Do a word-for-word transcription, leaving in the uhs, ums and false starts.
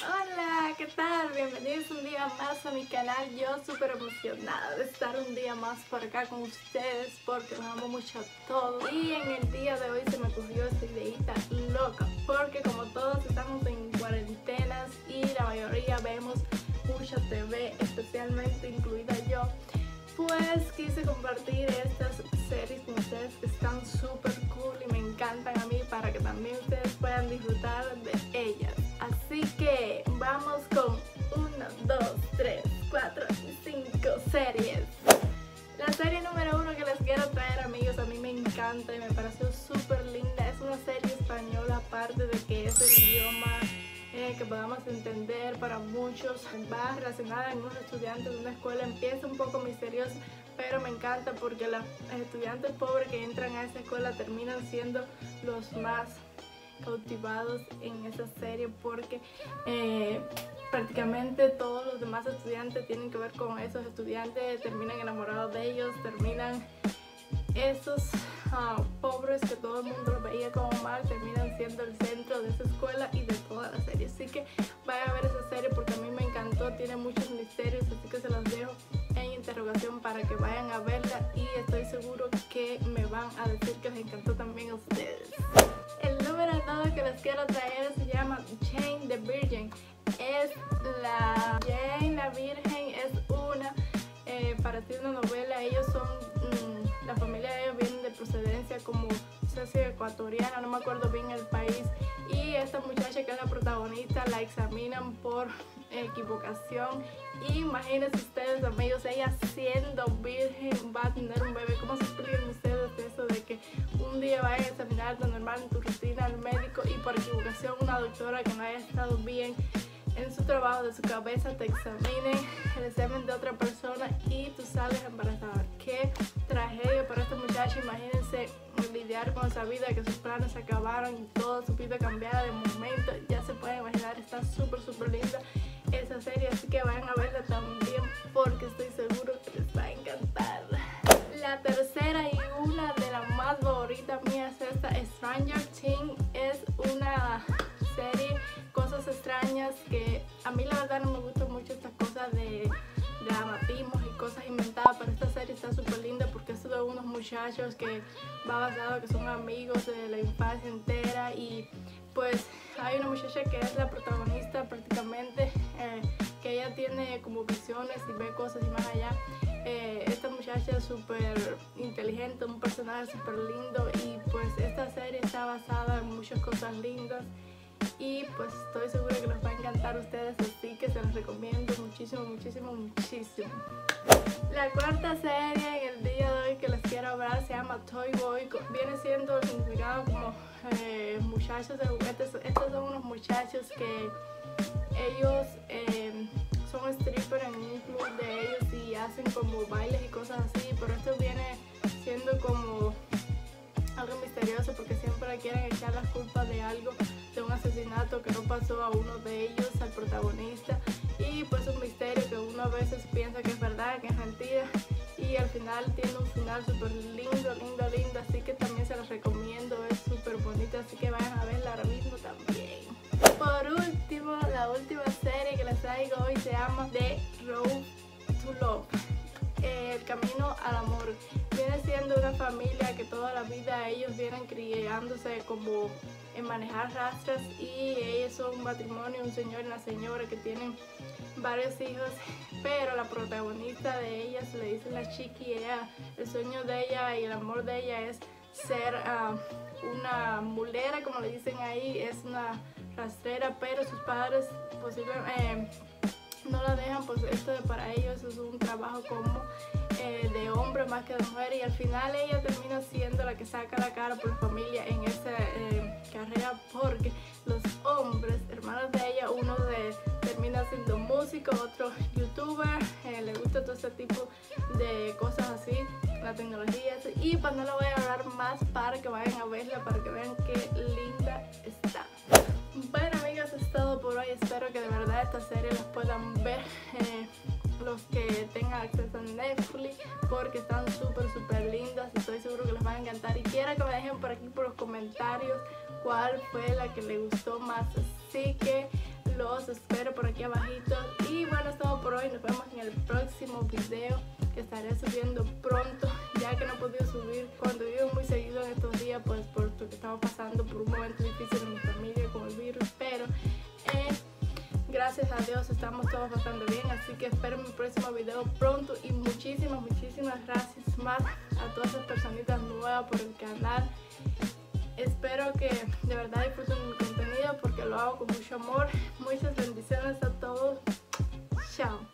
Hola, ¿qué tal? Bienvenidos un día más a mi canal. Yo súper emocionada de estar un día más por acá con ustedes porque los amo mucho a todos. Y en el día de hoy se me ocurrió esta ideita loca porque como todos estamos en cuarentenas y la mayoría vemos mucha T V, especialmente incluida yo, pues quise compartir estas series con ustedes que están súper cool y me encantan a mí para que también ustedes puedan disfrutar de ellas. Así que vamos con uno, dos, tres, cuatro y cinco series. La serie número uno que les quiero traer, amigos, a mí me encanta y me pareció súper linda. Es una serie española, aparte de que es el idioma eh, que podamos entender para muchos. Va relacionada con unos estudiantes de una escuela. Empieza un poco misteriosa, pero me encanta porque los estudiantes pobres que entran a esa escuela terminan siendo los más cautivados en esa serie porque eh, prácticamente todos los demás estudiantes tienen que ver con esos estudiantes, terminan enamorados de ellos, terminan esos uh, pobres que todo el mundo los veía como mal, terminan siendo el centro de esa escuela y de toda la serie. Así que vayan a ver esa serie porque a mí me encantó, tiene muchos misterios, así que se los dejo en interrogación para que vayan a verla y estoy seguro que me van a decir que les encantó también a ustedes. El número dos que les quiero traer se llama Jane the Virgin. Es la Jane la Virgen, es una eh, para ti una novela. Ellos son, mmm, la familia de ellos viene de procedencia como, no sé si ecuatoriana, no me acuerdo bien el país. Y esta muchacha que es la protagonista la examinan por equivocación. Y imagínense ustedes, amigos, ella siendo virgen va a tener un bebé. ¿Cómo se explican ustedes eso de que un día vayan a examinar lo normal en tu rutina al médico y por equivocación una doctora que no haya estado bien en su trabajo de su cabeza te examine el examen de otra persona y tú sales embarazada? Qué tragedia para esta muchacha. Imagínense lidiar con esa vida, que sus planes se acabaron y toda su vida cambiara de momento. Ya se pueden imaginar, está súper súper linda esa serie, así que vayan a verla también porque estoy seguro que les va a encantar. La tercera y una de las más favoritas mías es esta Stranger Things. Es una serie, cosas extrañas, que a mí la verdad no me gustan mucho estas cosas de dramatismos y cosas inventadas, pero esta serie está súper linda porque es de unos muchachos que va basado que son amigos de la infancia entera y pues hay una muchacha que es la protagonista prácticamente, eh, que ella tiene como visiones y ve cosas y más allá. Eh, esta muchacha es súper inteligente, un personaje súper lindo y pues esta serie está basada en muchas cosas lindas y pues estoy segura que les va a encantar a ustedes, así que se los recomiendo muchísimo, muchísimo, muchísimo. La cuarta serie en el día de hoy que les quiero hablar se llama Toy Boy. Viene siendo el significado como eh, muchachos de juguetes. Estos son unos muchachos que ellos eh, son strippers en un club de ellos y hacen como bailes y cosas así, pero esto viene siendo como algo misterioso porque siempre quieren echar las culpas de algo, de un asesinato que no pasó a uno de ellos, al protagonista, y pues un misterio que uno a veces piensa que es verdad, que es mentira, y al final tiene un final súper lindo, lindo, lindo, así que también se los recomiendo, es súper bonito, así que vayan a verla ahora mismo también. Por último, la última serie que les traigo hoy se llama The Road to Love, el camino al amor. Viene siendo una familia que toda la vida ellos vienen criándose como en manejar rastras y ellos son un matrimonio, un señor y una señora que tienen varios hijos, pero la protagonista de ella se le dice la Chiqui. Ella, el sueño de ella y el amor de ella es ser uh, una mulera, como le dicen ahí, es una rastrera, pero sus padres posiblemente eh, no la dejan, pues esto de para ellos es un trabajo como eh, de hombre más que de mujer, y al final ella termina siendo la que saca la cara por la familia en esa eh, carrera, porque los hombres, hermanos de ella, uno de, termina siendo músico, otro youtuber, eh, le gusta todo ese tipo de cosas así, la tecnología, y pues no le voy a hablar más para que vayan a verla, para que vean qué linda está. Bueno, amigos, es todo por hoy. Espero que de verdad esta serie las puedan ver eh, los que tengan acceso a Netflix, porque están súper súper lindas y estoy seguro que les van a encantar. Y quiero que me dejen por aquí por los comentarios cuál fue la que les gustó más, así que los los espero por aquí abajito. Y bueno, es todo por hoy. Nos vemos en el próximo video que estaré subiendo pronto, ya que no he podido subir cuando vivo muy seguido en estos días, pues porque estamos pasando por un momento difícil en mi familia con el virus, pero eh, gracias a Dios estamos todos bastante bien, así que espero mi próximo video pronto. Y muchísimas, muchísimas gracias más a todas esas personitas nuevas por el canal. Espero que de verdad disfruten mi contenido porque lo hago con mucho amor. Muchas bendiciones a todos. Chao.